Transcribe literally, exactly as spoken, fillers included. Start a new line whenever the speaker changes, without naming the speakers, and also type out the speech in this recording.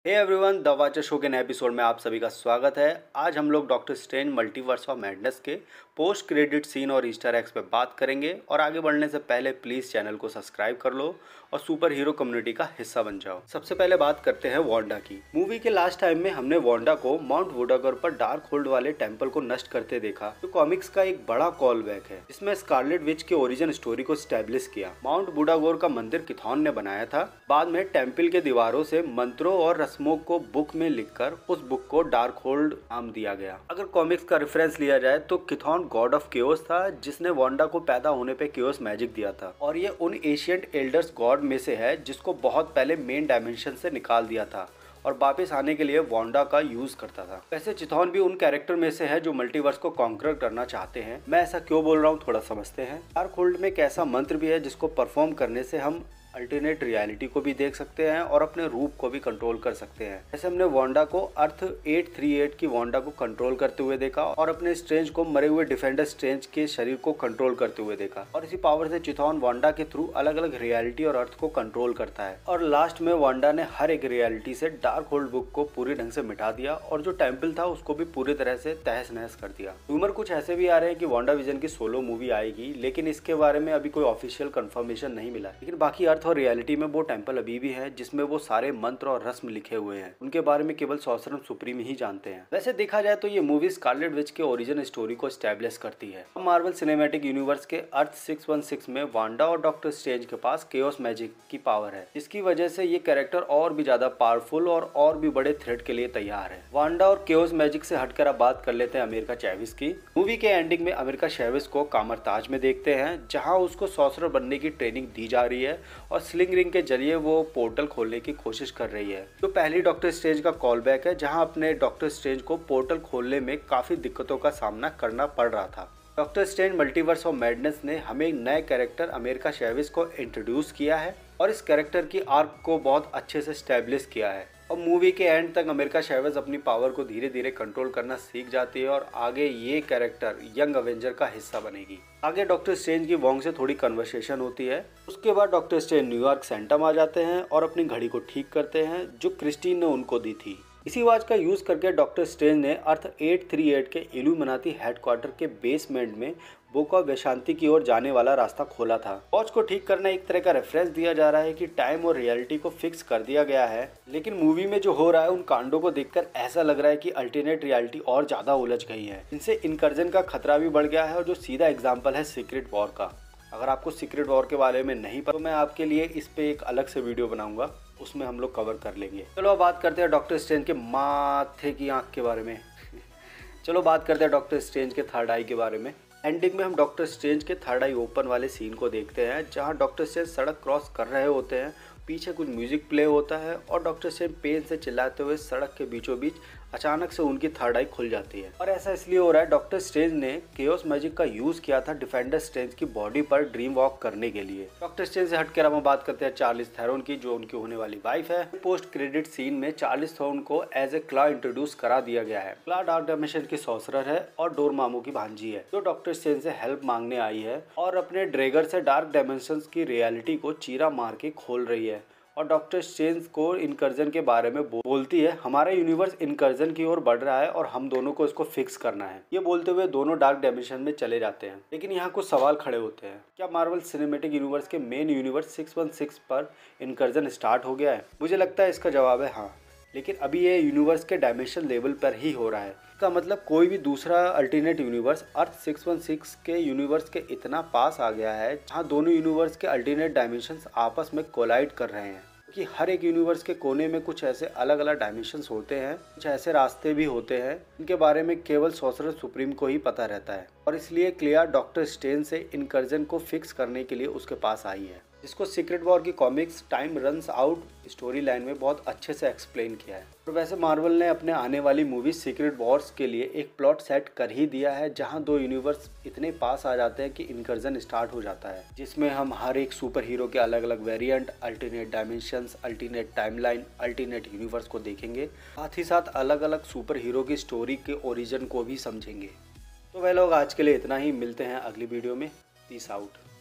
Hey everyone, the watcher show के नए episode में आप सभी का स्वागत है। आज हम लोग Doctor Strange Multiverse of Madness के पोस्ट क्रेडिट सीन और ईस्टर एग्स पे बात करेंगे। और आगे बढ़ने से पहले प्लीज़ चैनल को सब्सक्राइब कर लो और सुपर हीरो कम्युनिटी का हिस्सा बन जाओ। सबसे पहले बात करते हैं वांडा की। मूवी के लास्ट टाइम में हमने वांडा को माउंट वुडागर पर डार्क होल्ड वाले टेम्पल को नष्ट करते देखा, जो कॉमिक्स का एक बड़ा कॉल बैक है, जिसमें स्कारलेट विच के ओरिजिन स्टोरी को स्टैब्लिश किया। माउंट वुडागोर का मंदिर किथॉन ने बनाया था। बाद में टेम्पल के दीवारों से मंत्रों और रस्मों को बुक में लिखकर उस बुक को डार्क होल्ड नाम दिया गया। अगर कॉमिक्स का रेफरेंस लिया जाए तो किथॉन गॉड ऑफ केओस था, जिसने वांडा को पैदा होने पे केओस मैजिक दिया था, और ये उन एशियंट एल्डर्स गॉड में से है जिसको बहुत पहले मेन डायमेंशन से निकाल दिया था और वापस आने के लिए वांडा का यूज करता था। वैसे चिथॉन भी उन कैरेक्टर में से है जो मल्टीवर्स को कॉन्कर करना चाहते हैं। मैं ऐसा क्यों बोल रहा हूँ, थोड़ा समझते हैं। डार्क होल्ड में एक ऐसा मंत्र भी है जिसको परफॉर्म करने से हम अल्टरनेट रियलिटी को भी देख सकते हैं और अपने रूप को भी कंट्रोल कर सकते हैं। जैसे हमने वांडा को अर्थ आठ सौ अड़तीस की वांडा को कंट्रोल करते हुए देखा और अपने स्ट्रेंज को मरे हुए डिफेंडर स्ट्रेंज के शरीर को कंट्रोल करते हुए देखा। और इसी पावर से चिथॉन वांडा के थ्रू अलग अलग रियलिटी और अर्थ को कंट्रोल करता है। और लास्ट में वांडा ने हर एक रियलिटी से डार्क होल्ड बुक को पूरे ढंग से मिटा दिया और जो टेम्पल था उसको भी पूरी तरह से तहस नहस कर दिया। रूमर कुछ ऐसे भी आ रहे हैं कि वांडा विजन की सोलो मूवी आएगी, लेकिन इसके बारे में अभी कोई ऑफिशियल कंफर्मेशन नहीं मिला। लेकिन बाकी अर्थ और रियलिटी में वो टेम्पल अभी भी है जिसमें वो सारे मंत्र और रस्म लिखे हुए हैं। उनके बारे में केवल सॉर्सरर सुप्रीम ही जानते हैं। वैसे देखा जाए तो ये मूवी स्कारलेट विच के ओरिजिन स्टोरी को एस्टैब्लिश करती है। मार्वल सिनेमैटिक यूनिवर्स के अर्थ छह सौ सोलह में वांडा और डॉक्टर स्ट्रेंज के पास केओस मैजिक की पावर है, जिसकी वजह से ये कैरेक्टर और भी ज्यादा पावरफुल और और भी बड़े थ्रेट के लिए तैयार है। वांडा और केओस मैजिक से हटकर अब बात कर लेते हैं अमेरिका चैविस की। मूवी के एंडिंग में अमेरिका चैविस को कामरताज में देखते हैं, जहाँ उसको सॉर्सरर बनने की ट्रेनिंग दी जा रही है और स्लिंग रिंग के जरिए वो पोर्टल खोलने की कोशिश कर रही है। जो पहली डॉक्टर स्ट्रेंज का कॉल बैक है, जहां अपने डॉक्टर स्ट्रेंज को पोर्टल खोलने में काफी दिक्कतों का सामना करना पड़ रहा था। Doctor Strange Multiverse of Madness ने हमें एक नए कैरेक्टर अमेरिका चैविस को इंट्रोड्यूस किया है और इस कैरेक्टर की आर्क को बहुत अच्छे से स्टैब्लिश किया है। और मूवी के एंड तक अमेरिका चैविस अपनी पावर को धीरे धीरे कंट्रोल करना सीख जाती है और आगे ये कैरेक्टर यंग अवेंजर का हिस्सा बनेगी। आगे डॉक्टर स्ट्रेंज की वोंग से थोड़ी कन्वर्सेशन होती है। उसके बाद डॉक्टर स्ट्रेंज न्यूयॉर्क सेंटम आ जाते हैं और अपनी घड़ी को ठीक करते हैं जो क्रिस्टीन ने उनको दी थी। इसी आवाज का यूज करके डॉक्टर स्ट्रेंज ने अर्थ आठ सौ अड़तीस के इल्यूमिनाटी हेडक्वार्टर के बेसमेंट में बुक ऑफ वेशांति की ओर जाने वाला रास्ता खोला था। वॉच को ठीक करना एक तरह का रेफरेंस दिया जा रहा है कि टाइम और रियलिटी को फिक्स कर दिया गया है, लेकिन मूवी में जो हो रहा है उन कांडों को देखकर ऐसा लग रहा है कि अल्टरनेट रियलिटी और ज्यादा उलझ गई है। इनसे इनकर्जन का खतरा भी बढ़ गया है और जो सीधा एग्जाम्पल है सीक्रेट वॉर का। अगर आपको सीक्रेट वॉर के बारे में नहीं पता तो मैं आपके लिए इस पे एक अलग से वीडियो बनाऊंगा, उसमें हम लोग कवर कर लेंगे। चलो अब बात करते हैं डॉक्टर स्ट्रेंज के माथे की आंख के बारे में चलो बात करते हैं डॉक्टर स्ट्रेंज के थर्ड आई के बारे में। एंडिंग में हम डॉक्टर स्ट्रेंज के थर्ड आई ओपन वाले सीन को देखते हैं, जहां डॉक्टर स्ट्रेंज सड़क क्रॉस कर रहे होते हैं। पीछे कुछ म्यूजिक प्ले होता है और डॉक्टर स्ट्रेंज पेन से चिल्लाते हुए सड़क के बीचों बीच अचानक से उनकी थर्ड आई खुल जाती है। और ऐसा इसलिए हो रहा है, डॉक्टर स्ट्रेंज ने केओस मैजिक का यूज किया था डिफेंडर स्ट्रेंज की बॉडी पर ड्रीम वॉक करने के लिए। डॉक्टर स्ट्रेंज से हटकर हम बात करते हैं चार्लिस थेरोन की, जो उनकी होने वाली वाइफ है। पोस्ट क्रेडिट सीन में चार्लिस थेरोन को एज ए क्ला इंट्रोड्यूस करा दिया गया है। क्ला डार्क डायमेंशन की सॉर्सरर है और डोरमामू की भांजी है, जो डॉक्टर स्ट्रेंज से हेल्प मांगने आई है और अपने ड्रैगर से डार्क डायमेंशन की रियलिटी को चीरा मार के खोल रही है। और डॉक्टर स्ट्रेंज को इनकर्जन के बारे में बोलती है, हमारा यूनिवर्स इनकर्जन की ओर बढ़ रहा है और हम दोनों को इसको फिक्स करना है। ये बोलते हुए दोनों डार्क डायमेंशन में चले जाते हैं। लेकिन यहाँ कुछ सवाल खड़े होते हैं, क्या मार्वल सिनेमैटिक यूनिवर्स के मेन यूनिवर्स छह सौ सोलह पर इनकर्जन स्टार्ट हो गया है? मुझे लगता है इसका जवाब है हाँ, लेकिन अभी ये यूनिवर्स के डायमेंशन लेवल पर ही हो रहा है। इसका मतलब कोई भी दूसरा अल्टरनेट यूनिवर्स अर्थ छह सौ सोलह के यूनिवर्स के इतना पास आ गया है, जहाँ दोनों यूनिवर्स के अल्टरनेट डायमेंशंस आपस में कोलाइड कर रहे हैं। कि हर एक यूनिवर्स के कोने में कुछ ऐसे अलग अलग डायमेंशंस होते हैं, कुछ ऐसे रास्ते भी होते हैं इनके बारे में केवल सॉर्सरर सुप्रीम को ही पता रहता है। और इसलिए क्लियर डॉक्टर स्ट्रेंज से इनकर्जन को फिक्स करने के लिए उसके पास आई है, जिसको सीक्रेट वॉर की comics time runs out story line में बहुत अच्छे से एक्सप्लेन किया है। और वैसे मार्वल ने अपने आने वाली मूवी सीक्रेट वॉर्स के लिए एक प्लॉट सेट कर ही दिया है, जहां दो यूनिवर्स इतने पास आ जाते हैं कि इनकर्जन स्टार्ट हो जाता है, जिसमें हम हर एक सुपर हीरो के अलग अलग variant, alternate dimensions, alternate timeline, alternate universe को देखेंगे। साथ ही साथ अलग अलग सुपर हीरो की स्टोरी के ओरिजिन को भी समझेंगे। तो वह लोग आज के लिए इतना ही, मिलते हैं अगली वीडियो में। Peace out.